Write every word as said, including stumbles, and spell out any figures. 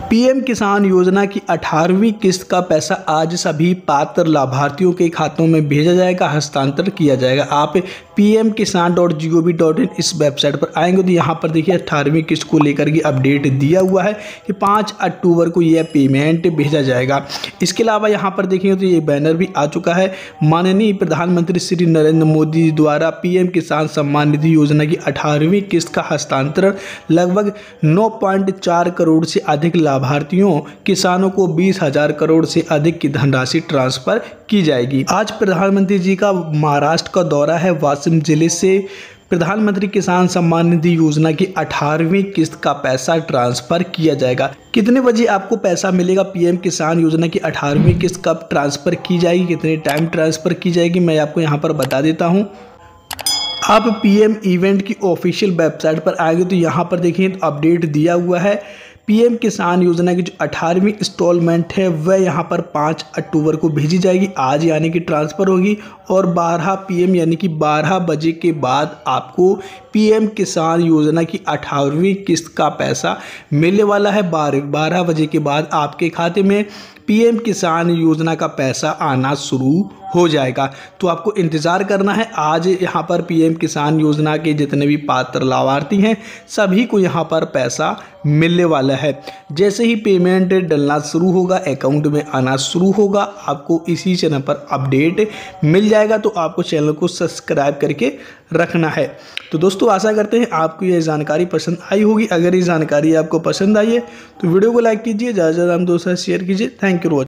PM किसान योजना की अठारहवीं किस्त का पैसा आज सभी पात्र लाभार्थियों के खातों में भेजा जाएगा, हस्तांतरण किया जाएगा। आप P M Kisan dot G O V dot in इस वेबसाइट पर आएंगे तो यहाँ पर देखिए अठारहवीं किस्त को लेकर के अपडेट दिया हुआ है कि पाँच अक्टूबर को यह पेमेंट भेजा जाएगा। इसके अलावा यहाँ पर देखेंगे तो ये बैनर भी आ चुका है। माननीय प्रधानमंत्री श्री नरेंद्र मोदी द्वारा पीएम किसान सम्मान निधि योजना की अठारहवीं किस्त का हस्तांतरण लगभग नौ पॉइंट चार करोड़ से अधिक लाभार्थियों किसानों को बीस हजार करोड़ से अधिक की धनराशि ट्रांसफर की जाएगी। आज प्रधानमंत्री जी का महाराष्ट्र का दौरा है। वाशिम जिले से प्रधानमंत्री किसान सम्मान निधि योजना की अठारहवीं किस्त का पैसा ट्रांसफर किया जाएगा। कितने बजे आपको पैसा मिलेगा? पीएम किसान योजना की अठारहवीं किस्त कब ट्रांसफर की जाएगी, कितने टाइम ट्रांसफर की जाएगी, मैं आपको यहाँ पर बता देता हूँ। आप पीएम इवेंट की ऑफिशियल वेबसाइट पर आएंगे तो यहाँ पर देखिए अपडेट दिया हुआ है। पीएम किसान योजना की जो अठारहवीं इंस्टॉलमेंट है वह यहाँ पर पाँच अक्टूबर को भेजी जाएगी। आज यानी कि ट्रांसफ़र होगी और बारह पी एम यानी कि बारह बजे के बाद आपको पीएम किसान योजना की अठारहवीं किस्त का पैसा मिलने वाला है। बारह बारह बजे के बाद आपके खाते में पीएम किसान योजना का पैसा आना शुरू हो जाएगा। तो आपको इंतज़ार करना है। आज यहाँ पर पीएम किसान योजना के जितने भी पात्र लाभार्थी हैं सभी को यहाँ पर पैसा मिलने वाला है। जैसे ही पेमेंट डलना शुरू होगा, अकाउंट में आना शुरू होगा, आपको इसी चैनल पर अपडेट मिल जाएगा। तो आपको चैनल को सब्सक्राइब करके रखना है। तो दोस्तों आशा करते हैं आपको ये जानकारी पसंद आई होगी। अगर ये जानकारी आपको पसंद आई है तो वीडियो को लाइक कीजिए, ज़्यादा से ज़्यादा हम दोस्तों से शेयर कीजिए। Thank you.